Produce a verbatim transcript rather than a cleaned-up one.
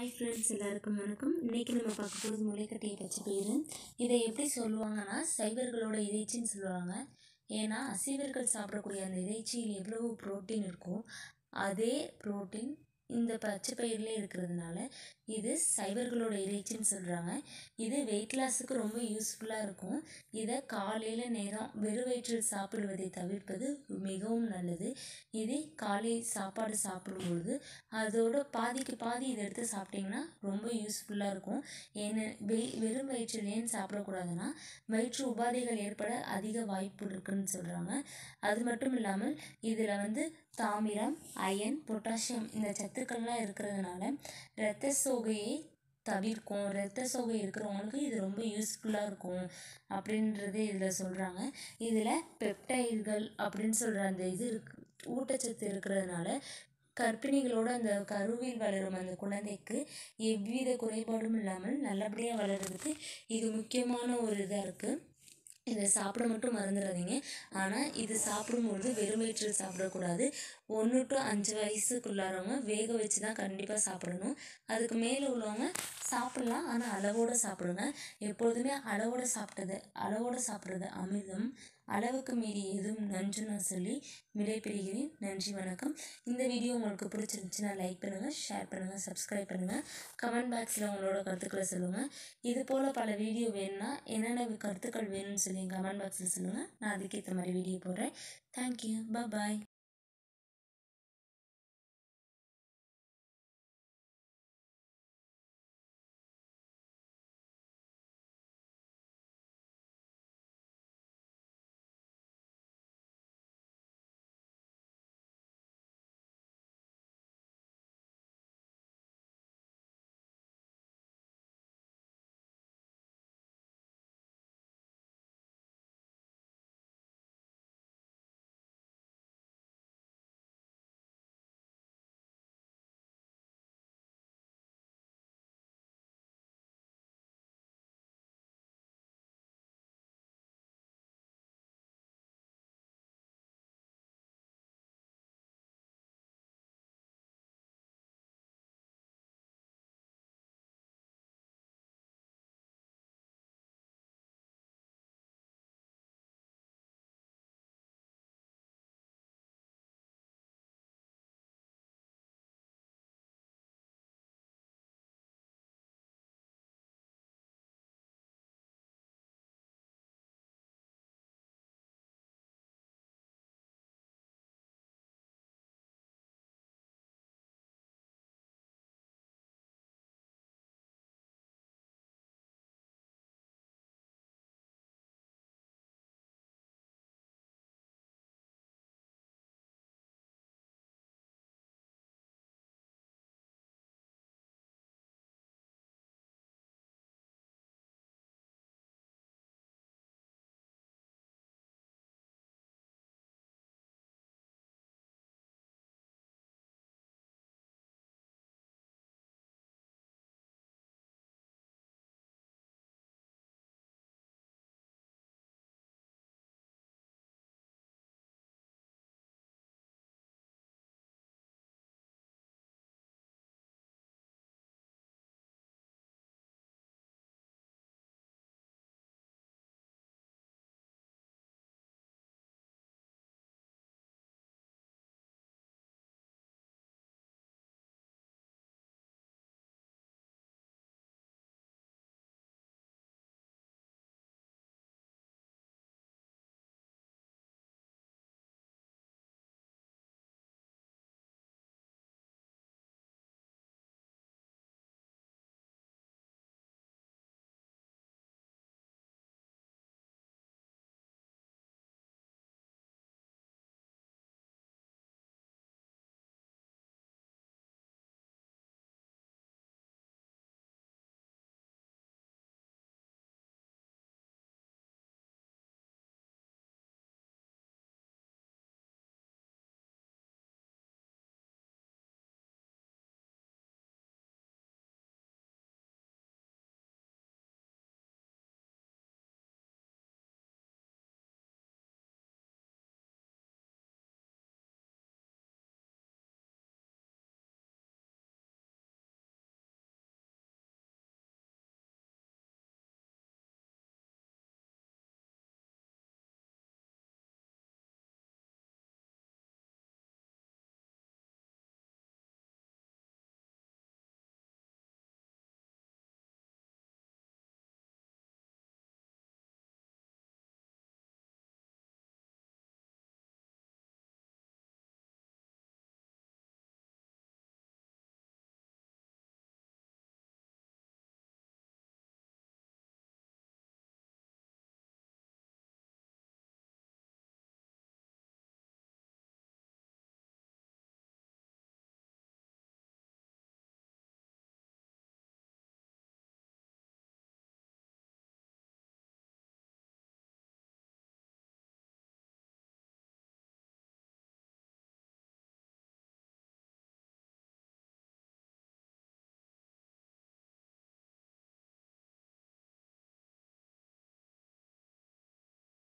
Hi friends, எல்லாருக்கும் வணக்கம். இன்றைக்கி நம்ம பார்க்க போகிறது முளைக்கட்டிய பச்சைப்பயிறு. இதை எப்படி சொல்லுவாங்கன்னா சைவர்களோட இறைச்சின்னு சொல்லுவாங்க. ஏன்னா அசைவர்கள் சாப்பிடக்கூடிய அந்த இறைச்சியில் எவ்வளவு புரோட்டீன் இருக்கோ அதே புரோட்டீன் இந்த பச்சைப்பயிரில் இருக்கிறதுனால இது சைவர்களோட இறைச்சின்னு சொல்கிறாங்க. இது வெயிட் லாஸுக்கு ரொம்ப யூஸ்ஃபுல்லாக இருக்கும். இதை காலையில் நேரம் வெறும் வயிற்றில் சாப்பிடுவதை தவிர்ப்பது மிகவும் நல்லது. இது காலை சாப்பாடு சாப்பிடும்பொழுது அதோட பாதிக்கு பாதி இதை எடுத்து சாப்பிட்டிங்கன்னா ரொம்ப யூஸ்ஃபுல்லாக இருக்கும். ஏன்னு வெ வெறும் வயிற்றில் ஏன் சாப்பிடக்கூடாதுன்னா வயிற்று உபாதைகள் ஏற்பட அதிக வாய்ப்பு இருக்குதுன்னு சொல்கிறாங்க. அது மட்டும் இல்லாமல் இதில் வந்து தாமிரம், அயன், பொட்டாசியம் இந்த சத்துக்கள்லாம் இருக்கிறதுனால இரத்த சோகையை தவிர்க்கும். இரத்த சோகை இருக்கிறவங்களுக்கு இது ரொம்ப யூஸ்ஃபுல்லாக இருக்கும் அப்படின்றது இதில் சொல்கிறாங்க. இதில் பெப்டைடுகள் அப்படின்னு சொல்கிற அந்த இது இருக்கு ஊட்டச்சத்து இருக்கிறதுனால கர்ப்பிணிகளோட அந்த கருவில் வளரும் அந்த குழந்தைக்கு எவ்வித குறைபாடும் இல்லாமல் நல்லபடியாக வளர்கிறதுக்கு இது முக்கியமான ஒரு இதாக இருக்குது. இதை சாப்பிட மட்டும் மறந்துடாதீங்க. ஆனால் இது சாப்பிடும்பொழுது வெறும் வயிற்றில் சாப்பிடக்கூடாது. ஒன்று டு அஞ்சு வயசுக்குள்ளாரவங்க வேக வச்சு தான் கண்டிப்பாக சாப்பிடணும். அதுக்கு மேலே உள்ளவங்க சாப்பிட்லாம், ஆனால் அளவோடு சாப்பிடுங்க. எப்பொழுதுமே அளவோடு சாப்பிட்டது அளவோடு சாப்பிட்றது அமிர்தம், அளவுக்கு மீறி எதுவும் நஞ்சுன்னு சொல்லி விடைபெறுகிறேன். நன்றி, வணக்கம். இந்த வீடியோ உங்களுக்கு பிடிச்சிருந்துச்சுன்னா லைக் பண்ணுங்கள், ஷேர் பண்ணுங்கள், சப்ஸ்கிரைப் பண்ணுங்கள். கமெண்ட் பாக்ஸில் உங்களோட கருத்துக்களை சொல்லுங்கள். இது போல் பல வீடியோ வேணும்னா என்னென்ன கருத்துக்கள் வேணும்னு சொல்லி கமெண்ட் பாக்ஸில் சொல்லுங்கள். நான் அதுக்கேற்ற மாதிரி வீடியோ போடுறேன். தேங்க்யூ, பாய்.